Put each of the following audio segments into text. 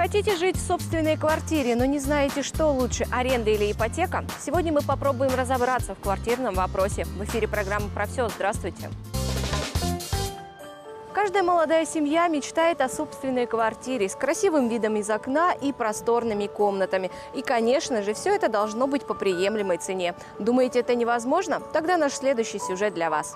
Хотите жить в собственной квартире, но не знаете, что лучше, аренда или ипотека? Сегодня мы попробуем разобраться в квартирном вопросе. В эфире программа «Про все». Здравствуйте. Каждая молодая семья мечтает о собственной квартире с красивым видом из окна и просторными комнатами. И, конечно же, все это должно быть по приемлемой цене. Думаете, это невозможно? Тогда наш следующий сюжет для вас.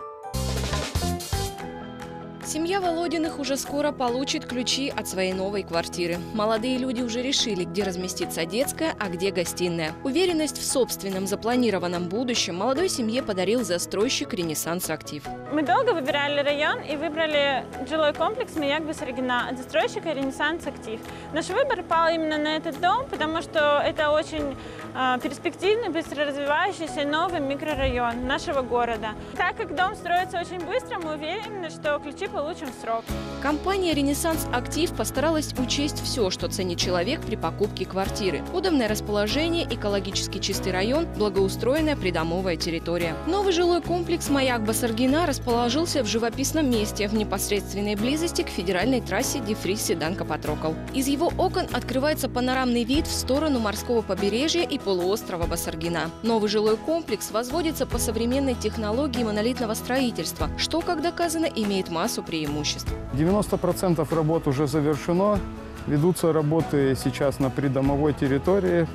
Семья Володиных уже скоро получит ключи от своей новой квартиры. Молодые люди уже решили, где разместится детская, а где гостиная. Уверенность в собственном запланированном будущем молодой семье подарил застройщик «Ренессанс Актив». Мы долго выбирали район и выбрали жилой комплекс «Маяк Басаргина» от застройщика «Ренессанс Актив». Наш выбор пал именно на этот дом, потому что это очень перспективный, быстро развивающийся новый микрорайон нашего города. Так как дом строится очень быстро, мы уверены, что ключи получим в срок. Компания «Ренессанс Актив» постаралась учесть все, что ценит человек при покупке квартиры. Удобное расположение, экологически чистый район, благоустроенная придомовая территория. Новый жилой комплекс «Маяк Басаргина» расположился в живописном месте в непосредственной близости к федеральной трассе Дифрис-Седанка-Патрокол. Из его окон открывается панорамный вид в сторону морского побережья и полуострова Басаргина. Новый жилой комплекс возводится по современной технологии монолитного строительства, что, как доказано, имеет массу преимуществ. 90% работ уже завершено. Ведутся работы сейчас на придомовой территории,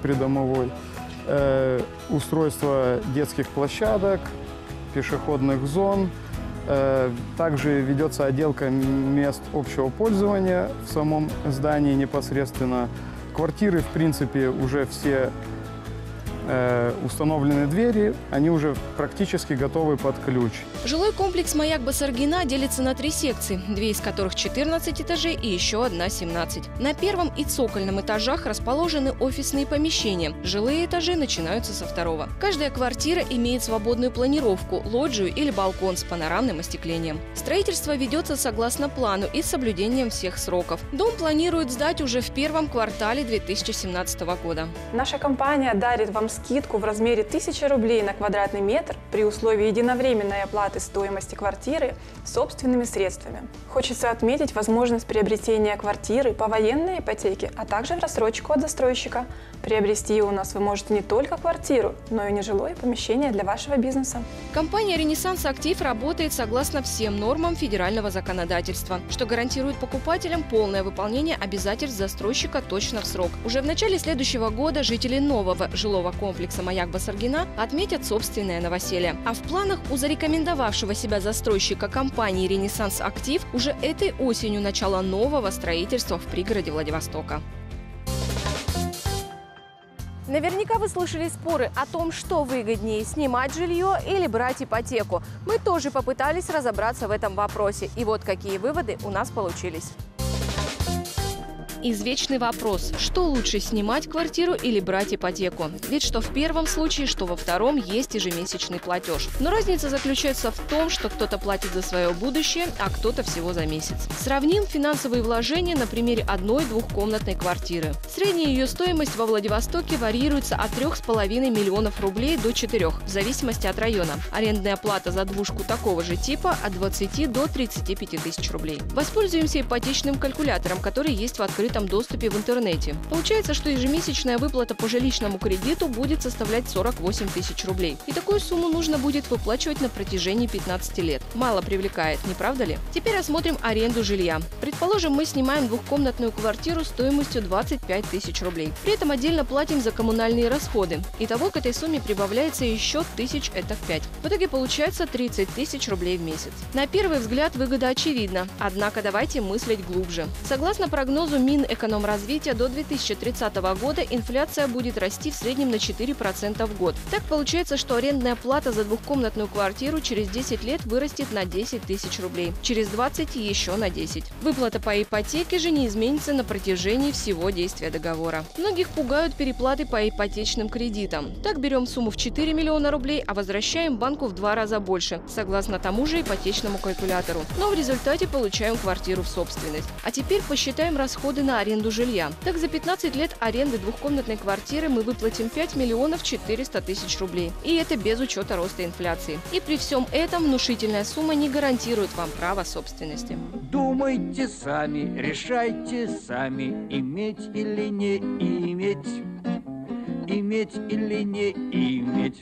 устройство детских площадок, пешеходных зон. Также ведется отделка мест общего пользования в самом здании непосредственно. Квартиры, в принципе, уже все установлены двери, они уже практически готовы под ключ. Жилой комплекс «Маяк Басаргина» делится на 3 секции, 2 из которых 14 этажей и еще одна 17. На первом и цокольном этажах расположены офисные помещения. Жилые этажи начинаются со 2-го. Каждая квартира имеет свободную планировку, лоджию или балкон с панорамным остеклением. Строительство ведется согласно плану и с соблюдением всех сроков. Дом планируют сдать уже в 1-м квартале 2017 года. Наша компания дарит вам скидку в размере 1000 рублей на квадратный метр при условии единовременной оплаты стоимости квартиры собственными средствами. Хочется отметить возможность приобретения квартиры по военной ипотеке, а также в рассрочку от застройщика. Приобрести у нас вы можете не только квартиру, но и нежилое помещение для вашего бизнеса. Компания «Ренессанс Актив» работает согласно всем нормам федерального законодательства, что гарантирует покупателям полное выполнение обязательств застройщика точно в срок. Уже в начале следующего года жители нового жилого комплекса «Маяк Басаргина» отметят собственное новоселье. А в планах у зарекомендовавшего себя застройщика компании «Ренессанс Актив» уже этой осенью начало нового строительства в пригороде Владивостока. Наверняка вы слышали споры о том, что выгоднее – снимать жилье или брать ипотеку. Мы тоже попытались разобраться в этом вопросе. И вот какие выводы у нас получились. Извечный вопрос – что лучше, снимать квартиру или брать ипотеку? Ведь что в первом случае, что во втором есть ежемесячный платеж. Но разница заключается в том, что кто-то платит за свое будущее, а кто-то всего за месяц. Сравним финансовые вложения на примере одной двухкомнатной квартиры. Средняя ее стоимость во Владивостоке варьируется от 3,5 миллионов рублей до 4, в зависимости от района. Арендная плата за двушку такого же типа от 20 до 35 тысяч рублей. Воспользуемся ипотечным калькулятором, который есть в открытом доступе в интернете. Получается, что ежемесячная выплата по жилищному кредиту будет составлять 48 тысяч рублей. И такую сумму нужно будет выплачивать на протяжении 15 лет. Мало привлекает, не правда ли? Теперь рассмотрим аренду жилья. Предположим, мы снимаем двухкомнатную квартиру стоимостью 25 тысяч рублей. При этом отдельно платим за коммунальные расходы. Итого к этой сумме прибавляется еще 1000, это в 5. В итоге получается 30 тысяч рублей в месяц. На первый взгляд выгода очевидна. Однако давайте мыслить глубже. Согласно прогнозу Минэкономразвития, до 2030 года инфляция будет расти в среднем на 4% в год. Так получается, что арендная плата за двухкомнатную квартиру через 10 лет вырастет на 10 тысяч рублей. Через 20 еще на 10. Выплата по ипотеке же не изменится на протяжении всего действия договора. Многих пугают переплаты по ипотечным кредитам. Так берем сумму в 4 миллиона рублей, а возвращаем банку в 2 раза больше, согласно тому же ипотечному калькулятору. Но в результате получаем квартиру в собственность. А теперь посчитаем расходы на на аренду жилья. Так, за 15 лет аренды двухкомнатной квартиры мы выплатим 5 миллионов 400 тысяч рублей. И это без учета роста инфляции. И при всем этом внушительная сумма не гарантирует вам право собственности. Думайте сами, решайте сами, иметь или не иметь, иметь или не иметь.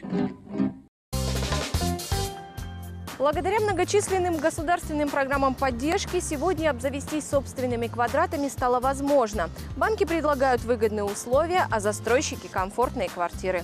Благодаря многочисленным государственным программам поддержки сегодня обзавестись собственными квадратами стало возможно. Банки предлагают выгодные условия, а застройщики – комфортные квартиры.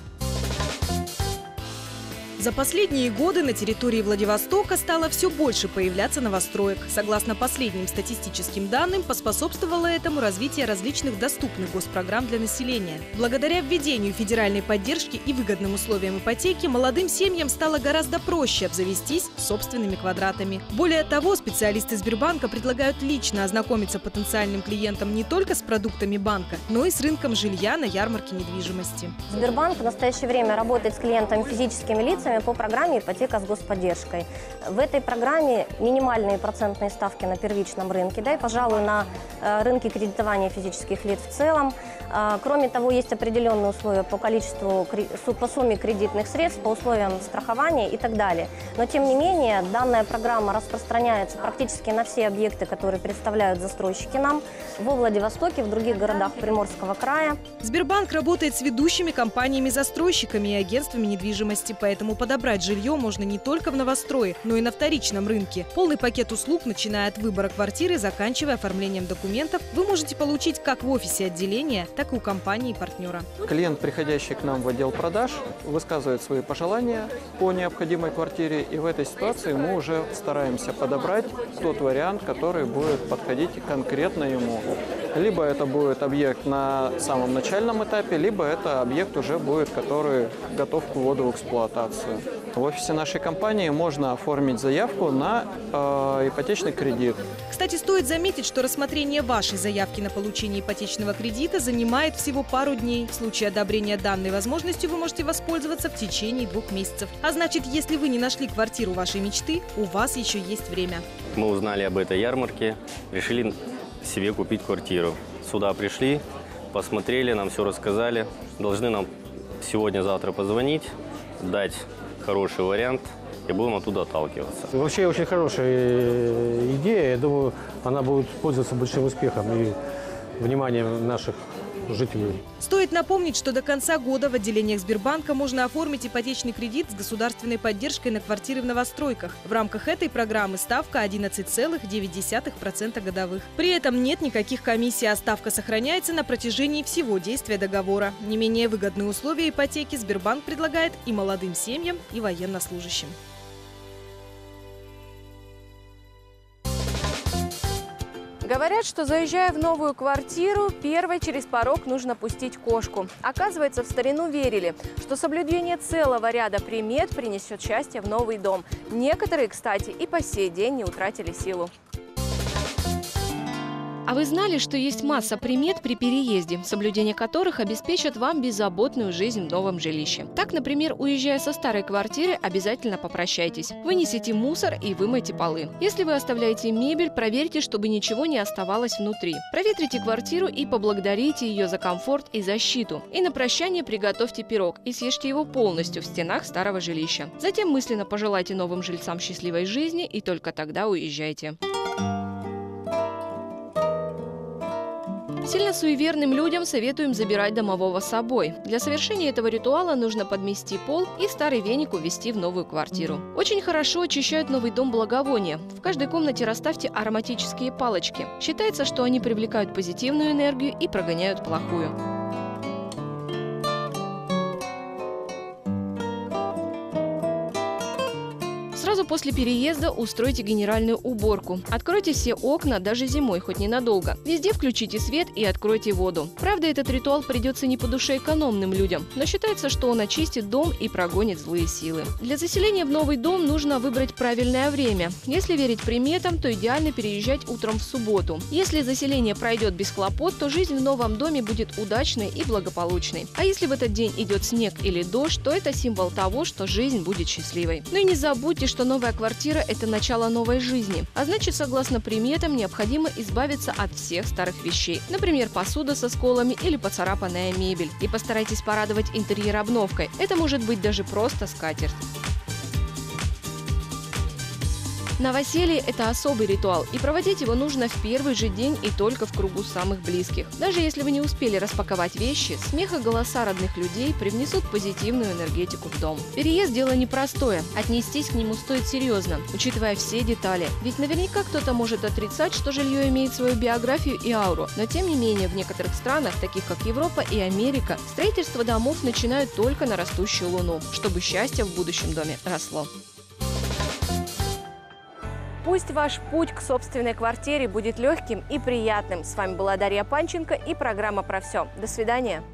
За последние годы на территории Владивостока стало все больше появляться новостроек. Согласно последним статистическим данным, поспособствовало этому развитие различных доступных госпрограмм для населения. Благодаря введению федеральной поддержки и выгодным условиям ипотеки молодым семьям стало гораздо проще обзавестись собственными квадратами. Более того, специалисты Сбербанка предлагают лично ознакомиться потенциальным клиентам не только с продуктами банка, но и с рынком жилья на ярмарке недвижимости. Сбербанк в настоящее время работает с клиентами физическими лицами по программе «Ипотека с господдержкой». В этой программе минимальные процентные ставки на первичном рынке, да и, пожалуй, на рынке кредитования физических лиц в целом. Кроме того, есть определенные условия по количеству, по сумме кредитных средств, по условиям страхования и так далее. Но, тем не менее, данная программа распространяется практически на все объекты, которые представляют застройщики нам во Владивостоке, в других городах Приморского края. Сбербанк работает с ведущими компаниями-застройщиками и агентствами недвижимости, поэтому подобрать жилье можно не только в новострое, но и на вторичном рынке. Полный пакет услуг, начиная от выбора квартиры, заканчивая оформлением документов, вы можете получить как в офисе отделения, так и у компании-партнера. Клиент, приходящий к нам в отдел продаж, высказывает свои пожелания по необходимой квартире, и в этой ситуации мы уже стараемся подобрать тот вариант, который будет подходить конкретно ему. Либо это будет объект на самом начальном этапе, либо это объект уже будет, который готов к вводу в эксплуатацию. В офисе нашей компании можно оформить заявку на ипотечный кредит. Кстати, стоит заметить, что рассмотрение вашей заявки на получение ипотечного кредита занимает всего пару дней. В случае одобрения данной возможностью вы можете воспользоваться в течение 2 месяцев. А значит, если вы не нашли квартиру вашей мечты, у вас еще есть время. Мы узнали об этой ярмарке, решили себе купить квартиру. Сюда пришли, посмотрели, нам все рассказали. Должны нам сегодня-завтра позвонить, дать хороший вариант, и будем оттуда отталкиваться. Вообще очень хорошая идея. Я думаю, она будет пользоваться большим успехом и вниманием наших жителей. Стоит напомнить, что до конца года в отделениях Сбербанка можно оформить ипотечный кредит с государственной поддержкой на квартиры в новостройках. В рамках этой программы ставка 11,9% годовых. При этом нет никаких комиссий, а ставка сохраняется на протяжении всего действия договора. Не менее выгодные условия ипотеки Сбербанк предлагает и молодым семьям, и военнослужащим. Говорят, что заезжая в новую квартиру, первой через порог нужно пустить кошку. Оказывается, в старину верили, что соблюдение целого ряда примет принесет счастье в новый дом. Некоторые, кстати, и по сей день не утратили силу. А вы знали, что есть масса примет при переезде, соблюдение которых обеспечат вам беззаботную жизнь в новом жилище? Так, например, уезжая со старой квартиры, обязательно попрощайтесь. Вынесите мусор и вымойте полы. Если вы оставляете мебель, проверьте, чтобы ничего не оставалось внутри. Проветрите квартиру и поблагодарите ее за комфорт и защиту. И на прощание приготовьте пирог и съешьте его полностью в стенах старого жилища. Затем мысленно пожелайте новым жильцам счастливой жизни и только тогда уезжайте. Сильно суеверным людям советуем забирать домового с собой. Для совершения этого ритуала нужно подмести пол и старый веник увезти в новую квартиру. Очень хорошо очищают новый дом благовония. В каждой комнате расставьте ароматические палочки. Считается, что они привлекают позитивную энергию и прогоняют плохую. Сразу после переезда устройте генеральную уборку. Откройте все окна, даже зимой, хоть ненадолго. Везде включите свет и откройте воду. Правда, этот ритуал придется не по душе экономным людям, но считается, что он очистит дом и прогонит злые силы. Для заселения в новый дом нужно выбрать правильное время. Если верить приметам, то идеально переезжать утром в субботу. Если заселение пройдет без хлопот, то жизнь в новом доме будет удачной и благополучной. А если в этот день идет снег или дождь, то это символ того, что жизнь будет счастливой. Ну и не забудьте, что новая квартира – это начало новой жизни. А значит, согласно приметам, необходимо избавиться от всех старых вещей. Например, посуда со сколами или поцарапанная мебель. И постарайтесь порадовать интерьер обновкой. Это может быть даже просто скатерть. Новоселье – это особый ритуал, и проводить его нужно в первый же день и только в кругу самых близких. Даже если вы не успели распаковать вещи, смех и голоса родных людей привнесут позитивную энергетику в дом. Переезд – дело непростое, отнестись к нему стоит серьезно, учитывая все детали. Ведь наверняка кто-то может отрицать, что жилье имеет свою биографию и ауру, но тем не менее в некоторых странах, таких как Европа и Америка, строительство домов начинают только на растущую луну, чтобы счастье в будущем доме росло. Пусть ваш путь к собственной квартире будет легким и приятным. С вами была Дарья Панченко и программа «Про все». До свидания.